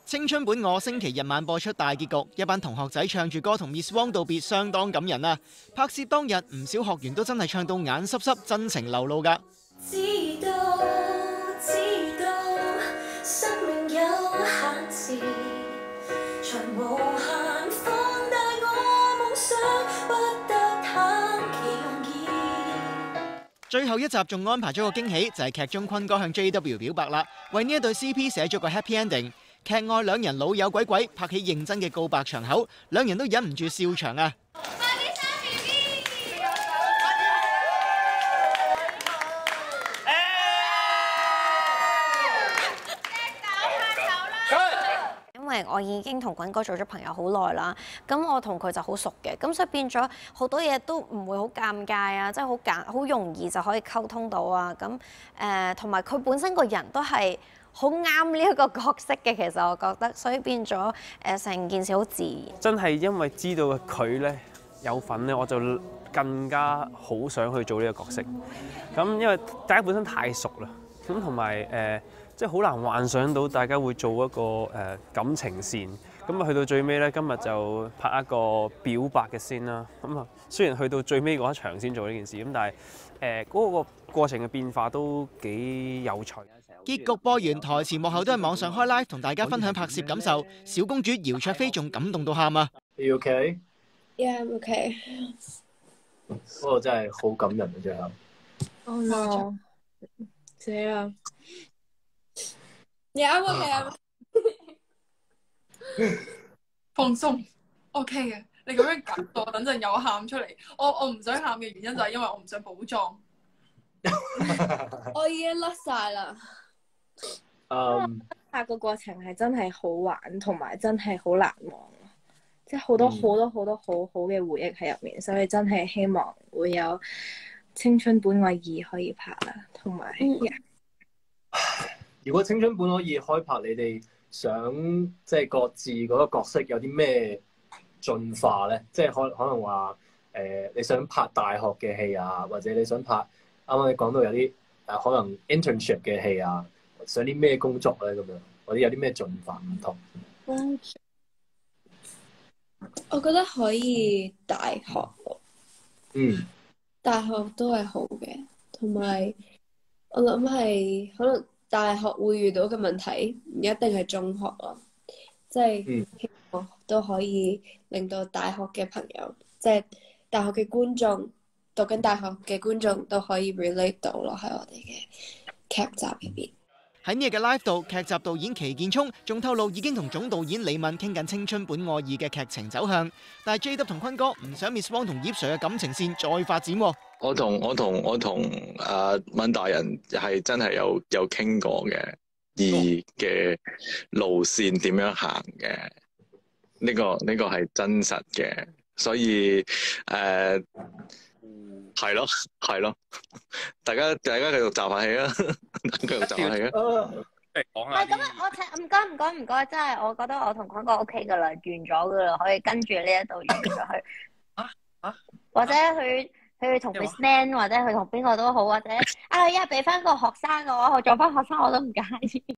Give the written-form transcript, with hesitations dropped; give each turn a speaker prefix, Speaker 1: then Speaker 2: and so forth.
Speaker 1: 青春本我星期日晚播出大結局，一班同學仔唱住歌同 Miss Wong 道別，相當感人啊！拍攝當日，唔少學員都真係唱到眼濕濕，真情流露㗎。
Speaker 2: 知道生命有限時，才無限放大我夢想，不得貪其容易。
Speaker 1: 最後一集仲安排咗個驚喜，就係劇中坤哥向 JW 表白啦，為呢一對 CP 寫咗個 Happy Ending。劇外兩人老友鬼鬼，拍起認真嘅告白場口，兩人都忍唔住笑場啊！
Speaker 3: 因為我已經同坤哥做咗朋友好耐啦，咁我同佢就好熟嘅，咁所以變咗好多嘢都唔會好尷尬啊，即係好容易就可以溝通到啊，咁同埋佢本身個人都係好啱呢一個角色嘅，其實我覺得，所以變咗成件事好自然。
Speaker 4: 真係因為知道佢咧有份咧，我就更加好想去做呢個角色。咁因為大家本身太熟啦，咁同埋即係好難幻想到大家會做一個感情線。咁啊去到最尾咧，今日就拍一個表白嘅先啦。咁啊雖然去到最尾嗰一場先做呢件事，咁但係嗰個過程嘅變化都幾有趣。
Speaker 1: 結局播完，台前幕後都喺網上開 live 同大家分享拍攝感受。小公主姚焯菲仲感動到喊啊
Speaker 5: You okay?
Speaker 6: Yeah, I'm okay.
Speaker 5: 不過真係好感人啊！最後。
Speaker 6: Oh no！ 死啦 ！Yeah, I'm okay.
Speaker 7: 放鬆 ，OK 嘅。你咁樣搞到我等陣又喊出嚟，我唔想喊嘅原因就係因為我唔想補妝。
Speaker 6: 我已經甩晒啦。拍個過程係真係好玩，同埋真係好難忘，即係好多好好嘅回憶喺入面，所以真係希望會有《青春本我二》可以拍啦，同埋。
Speaker 5: 如果《青春本我二》開拍，你哋想即係各自嗰個角色有啲咩進化咧？即係可能話你想拍大學嘅戲啊，或者你想拍啱啱你講到有啲可能 internship 嘅戲啊。想啲咩工作咧咁樣，或者有啲咩進化唔同？
Speaker 6: 我覺得可以大學。大學都係好嘅，同埋我諗係可能大學會遇到嘅問題，唔一定係中學咯。即係希望都可以令到大學嘅朋友，即係大學嘅觀眾，讀緊大學嘅觀眾都可以 relate 到咯喺我哋嘅劇集入邊。
Speaker 1: 喺呢日嘅 live 度，劇集導演祁建聰仲透露已經同總導演李敏傾緊《青春本我二》嘅劇情走向，但係 JW 同坤哥唔想 Miss Wong 同葉 Sir 嘅感情線再發展。
Speaker 8: 我同敏大人係真係有傾過嘅，二嘅路線點樣行嘅，呢個係真實嘅，所以係咯，大家繼續集下戲啦，繼續集下戲啦。
Speaker 3: 講下。咁唔該，真係我覺得我同坤哥 OK 噶啦，完咗噶啦，可以跟住呢一度完咗去。或者佢同 Miss Man 或者佢同邊個都好，或者一係俾翻個學生嘅話，我做翻學生我都唔介意。